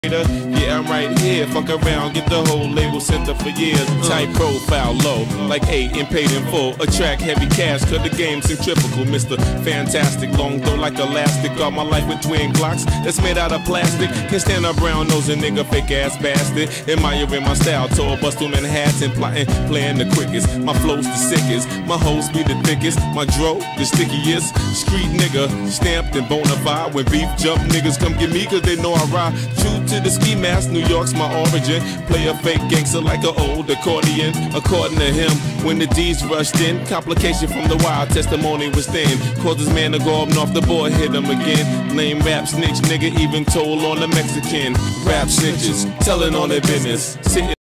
Yeah, I'm right here. Fuck around, get the whole label center for years. Tight profile, low, like 8 and paid in full. Attract heavy cash, cut the game centrifugal. Mr. Fantastic, long though like elastic. Got my life with twin clocks that's made out of plastic. Can't stand a brown nosing nigga, fake ass bastard. Admiring my style, tall bust on Manhattan, plotting, playing the quickest. My flow's the sickest, my hoes be the thickest. My dro, the stickiest. Street nigga, stamped and bona fide. When beef jump, niggas come get me cause they know I ride. True to the ski mask, New York's my origin. Play a fake gangster like an old accordion. According to him, when the D's rushed in, complication from the wild testimony was thin. Caused this man to go up off the board, hit him again. Lame rap snitch nigga, even told on the Mexican. Rap snitches, telling on their business. Sitting